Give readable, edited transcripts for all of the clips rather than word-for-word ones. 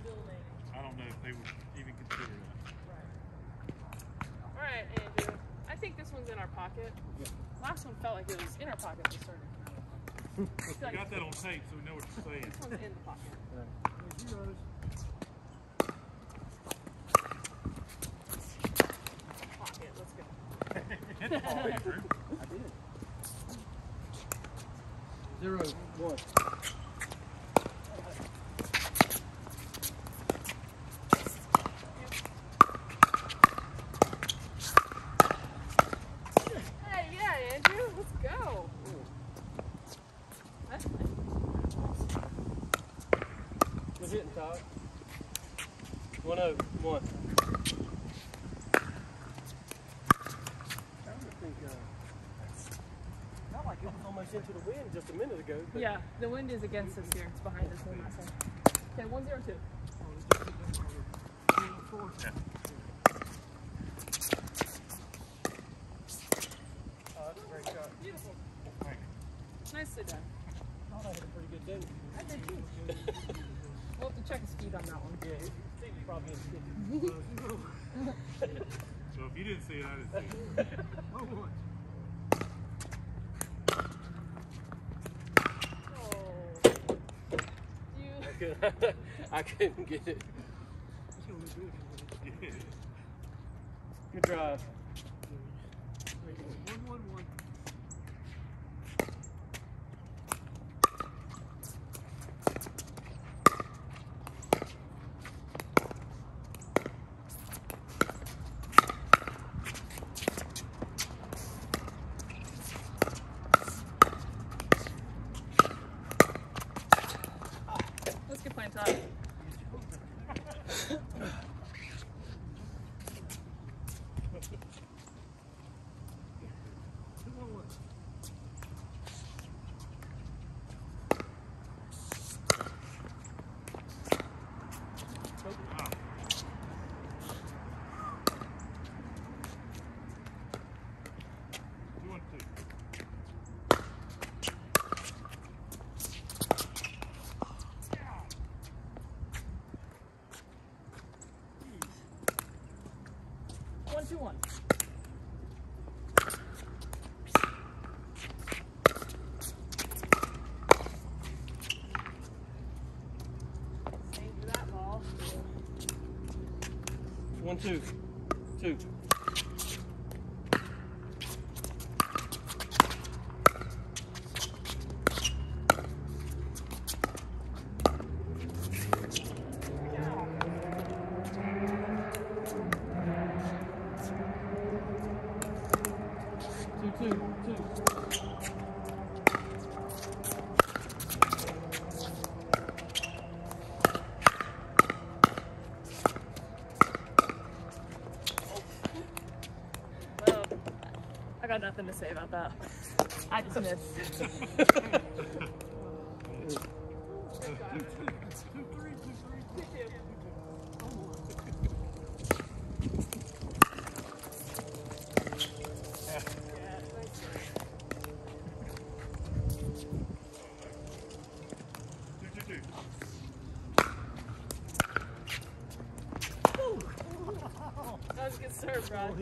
building. I don't know if they would even consider that. Right. All right, Andrew. I think this one's in our pocket. Yeah. Last one felt like it was in our pocket. We started. We got that on tape, so we know what you're saying. This one's in the pocket. Zeros. Pocket. Let's go. Hit the ball, Andrew. I did. 0, 1. Hey, yeah, Andrew. Let's go. That's nice. Good hitting, Todd. 1-0, 1. Felt like it was almost into the wind just a minute ago. But Yeah, the wind is against us here. It's behind us on that side. Okay, 1-0-2. Yeah. Oh, that's a great shot. Beautiful. Thank you. Nicely done. I thought I had a pretty good day. I did too. We'll have to check the speed on that one. Yeah, his feet was probably in 50. So if you didn't see it, I didn't see it. Oh. You. I couldn't get it. Yeah. Good drive. Let's get playing, Todd. Wow. Two and two. One, 2-1. Same for that ball. 1, 2. 2. Well, I got nothing to say about that. I just missed. That was a good serve, Rod.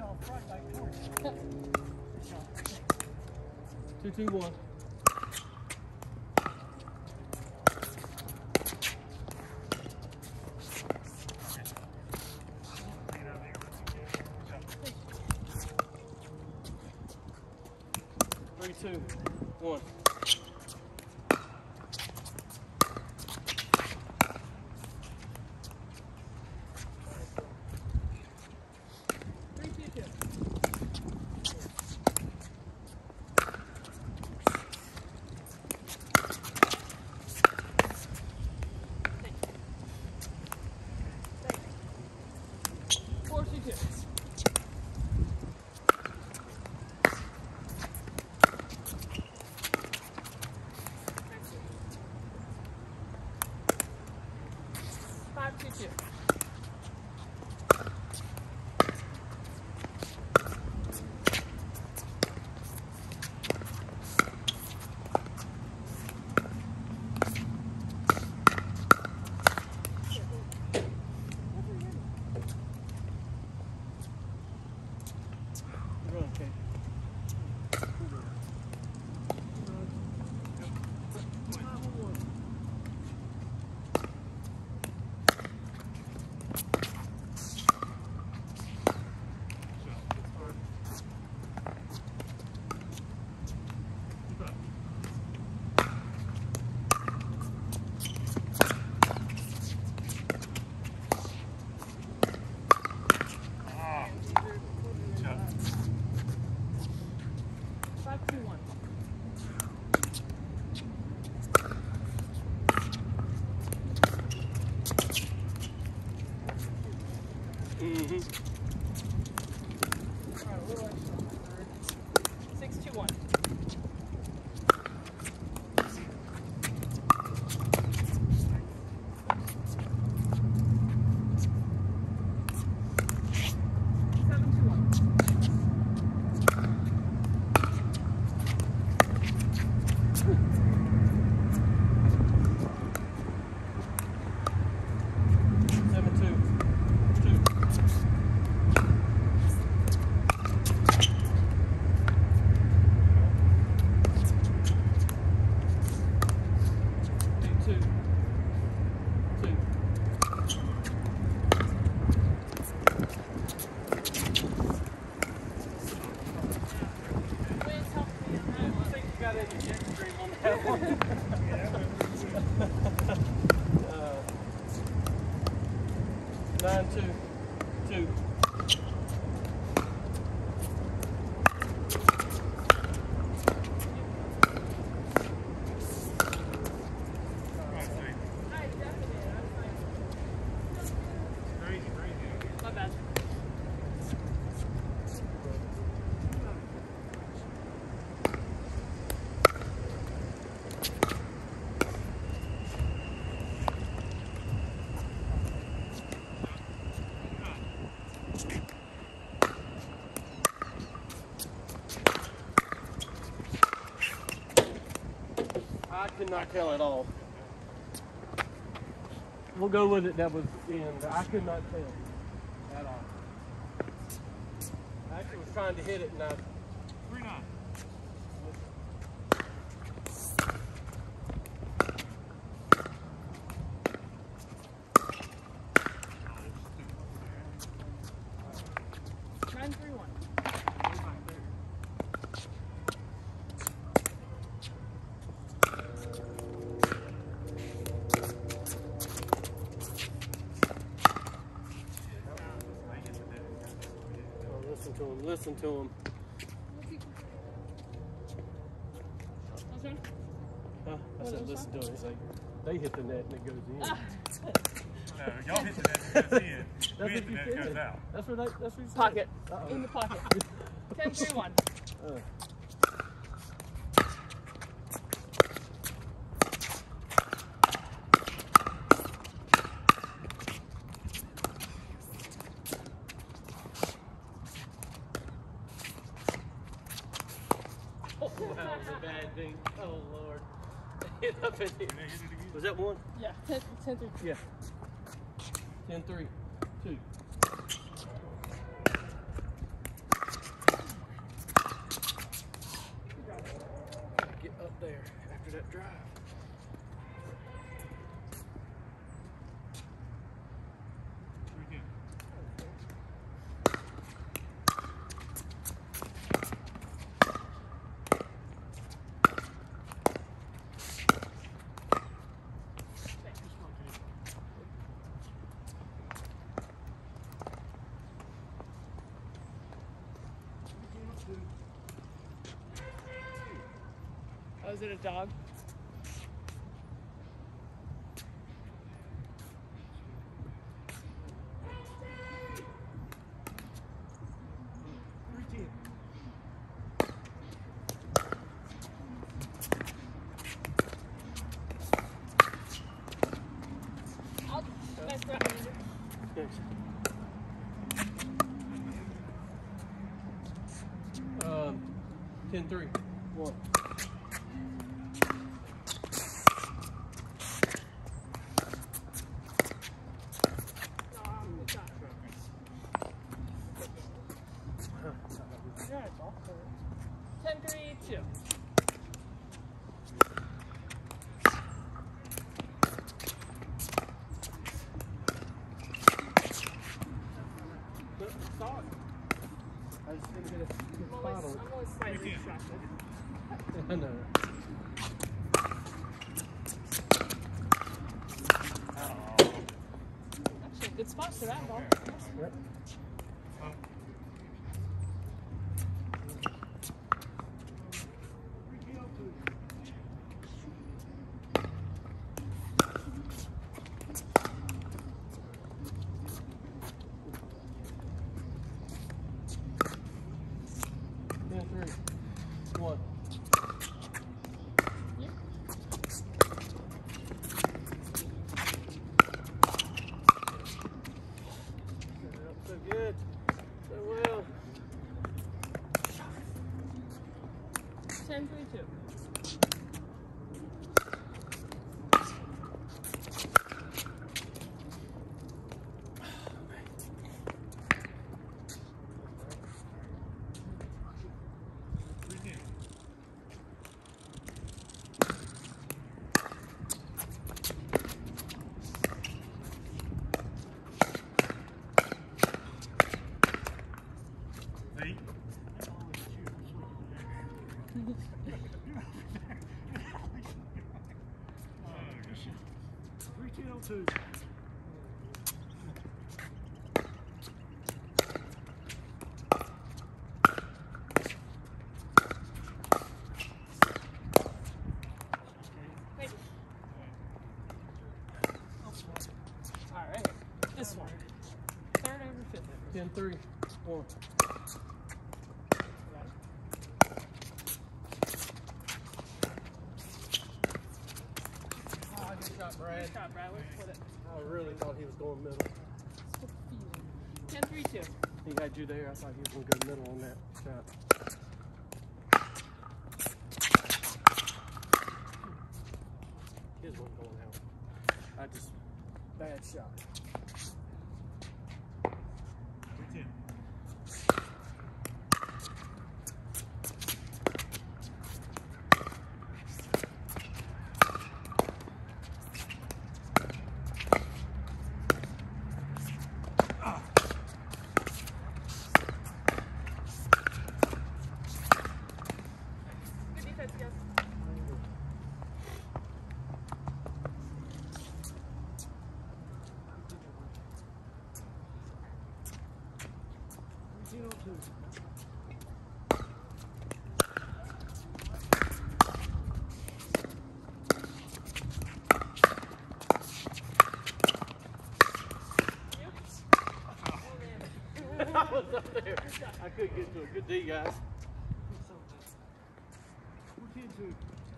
2, 2, 1. Three, 2, 1. All right, a little extra on that third. 6-2-1. I cannot tell at all. We'll go with it. That was in. I could not tell at all. I actually was trying to hit it, and I. 3-9. Listen to him. I said listen to him. He's like, they hit the net and it goes in. No, y'all hit the net and it goes in. We hit the net and it goes out. That's what he said. Pocket. In the pocket. 10-3-1. That was a bad thing. Oh, Lord. Hit up in here. Was that one? Yeah, 10-3. Yeah. 10-3. 2. Get up there after that drive. Oh, is it a dog? Nice run, Andrew. Thanks. 10-3. 1. Good. 10-3-2. Sorry. I just didn't get a good I'm spot on it. always slightly distracted. I know. Actually, good spot for that ball. Yep. 1402. All right. This one. Third over fifth. 10-3. 1. Good shot, Brad. Good shot, Brad. Let's put it. I really thought he was going middle. 10-3-2. He had you there. I thought he was going to go middle on that shot. His wasn't going out. Bad shot. 3-10. Good defense, guys. I was up there. I couldn't get to a good D, guys. 14-2.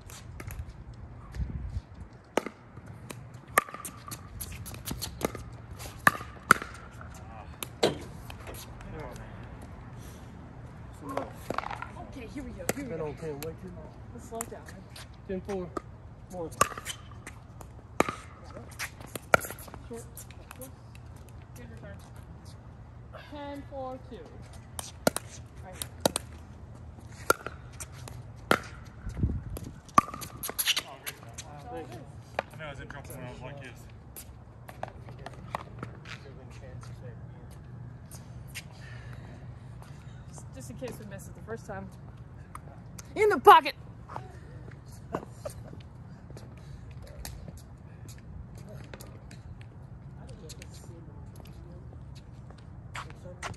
Okay, here we go. Here we Been go. on 10 way too long. Let's slow it down. 10-4. 1. Short. Good return. 10-4-2. Right here. Thank you. I know I was in trouble when I was like this. Just in case we miss it the first time. In the pocket!